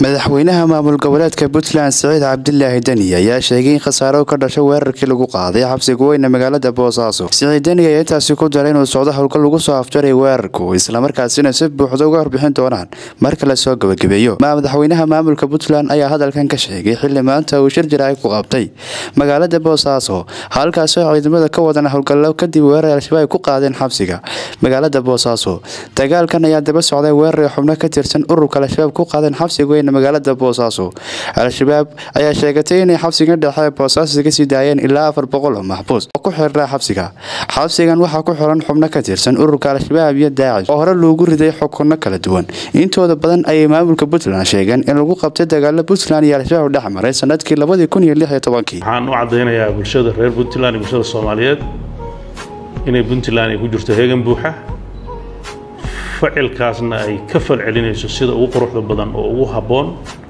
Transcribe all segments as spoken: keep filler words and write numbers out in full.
madaxweynaha maamul goboleedka Puntland Saciid Cabdullaahi Dani ayaa sheegay in khasaaro ka dhashay weerarkii lagu qaaday xabsiga weyn ee magaalada Boosaaso. Saciid Dani ayaa intaasi ku daray inuu socdo howlgal lagu soo afjaray weerarku isla markaasina si buuxda uga warbixin doonaan marka la soo gabagabeeyo. Madaxweynaha maamulka Puntland ayaa hadalkan ka sheegay xilli maanta uu shir jiraay ku qabtay magaalada Boosaaso, halkaas oo ciidamada ka wadan howlgallo kadib weerar al-shabaab ku qaadeen xabsiga magaalada Boosaaso. Dagaalkan ayaa daba socday weerar xubno ka tirsan ururka al-shabaab ku qaadeen xabsiga magaalada Boosaaso. Al-shabaab ayaa sheegatay in xabsiga dhexe Boosaaso ka sii daayeen ilaa afar boqol oo maxbuus oo ku xiran xabsiga. Xabsigan waxa ku xiran xubno ka tirsan ururka al-shabaab iyo Daacish oo hore loogu riday xukunno kala duwan. Intooda badan ay maamulka Puntland sheegeen in lagu qabtay dagaal Puntland iyo al-shabaab dhexmaray sanadkii laba kun iyo lix iyo toban. Waxaan u cadeynayaa bulshada reer Puntland iyo bulshada Soomaaliyeed inay Puntland ay ku jirto heegan buuxa, ficilkaasna ay ka falcelinayso sida ugu quruxda badan oo ugu haboon,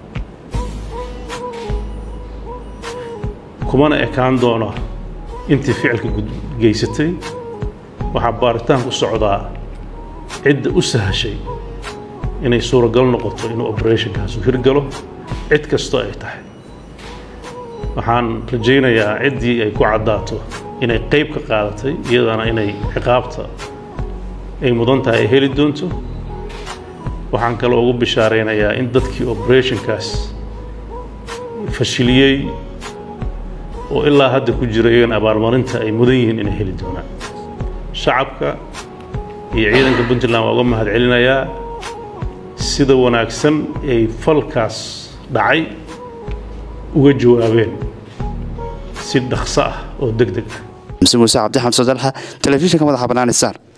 kumana ekaan doono intii ficilka geysatay. waxaa baaritaan ku socdaa cidda u sahashay inay suuragal noqoto inuu operationkaas u hirgalo, cid kastoo ay tahay. waxaan rajaynayaa ciddii ay ku caddaato inay qayb ka qaadatay iyadana inay ciqaabta ay mudan tahay heli doonto. waxaan kale ugu bishaareynayaa in dadkii operationkaas fashiliyay oo ilaa hadda ku jira iyagana abaalmarinta ay mudan yihiin inay heli doonaan. shacabka iyo ciidanka Puntland waa uga mahadcelinayaa sida wanaagsan ay falkaas dhacay uga jawaabeen si dhaqso ah oo degdeg ah. Muuse Cabdi Xamsan Dalxa, telefishinka madaxa bannaan Star.